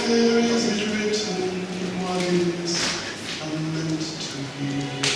Where is it written what is meant to be?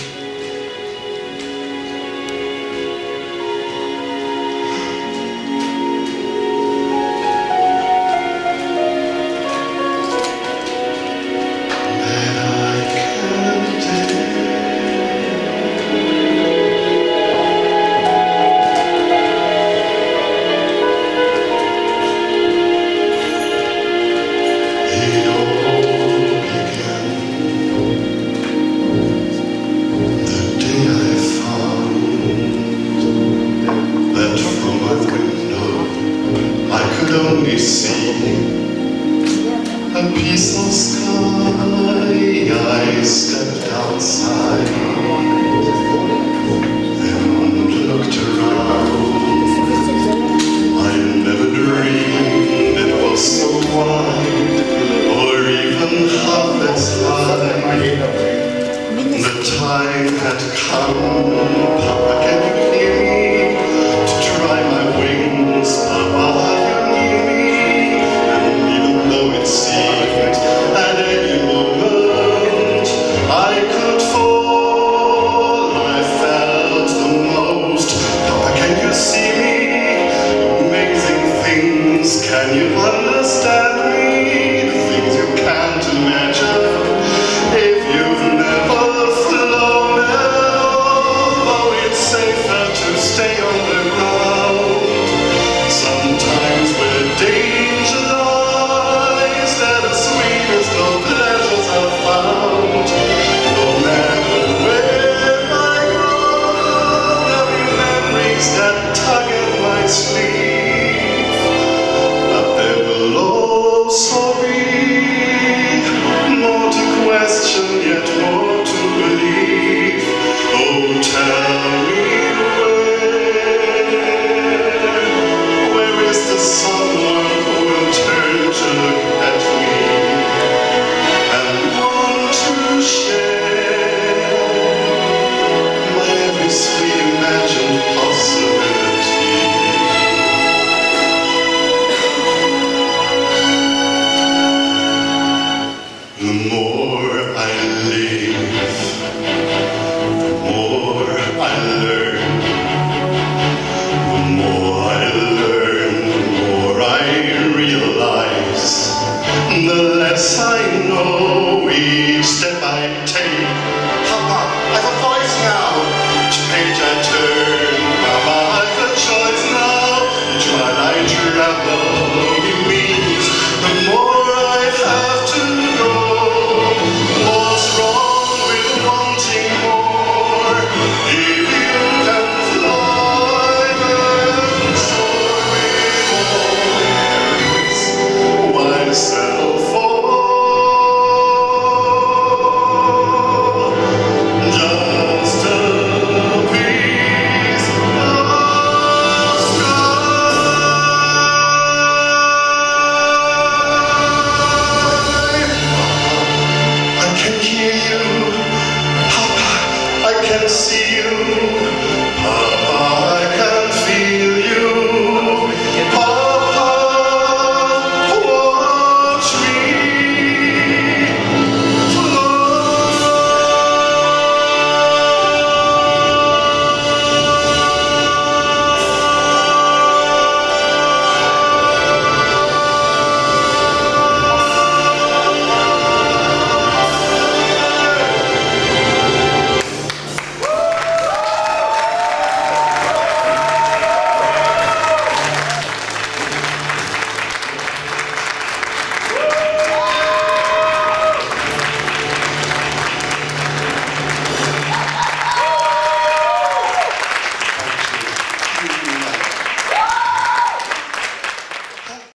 Only see a piece of sky. I stepped outside and looked around. I never dreamed it was so wide or even half as high. The time had come, Papa, can you hear me, to try my wings above. Can you understand me? The things you can't imagine if you've never flown at all. Oh, it's safer to stay on the ground. Sometimes where danger lies, that the sweetest of pleasures are found. No matter where I go, there'll be memories that tug at my sleeve. So be more to question, yet more to believe. Oh, tell me where is the someone who will turn to look at me and want to share my every sweet imagined possibility? The more I live, the more I learn. The more I learn, the more I realize. The less I know each day.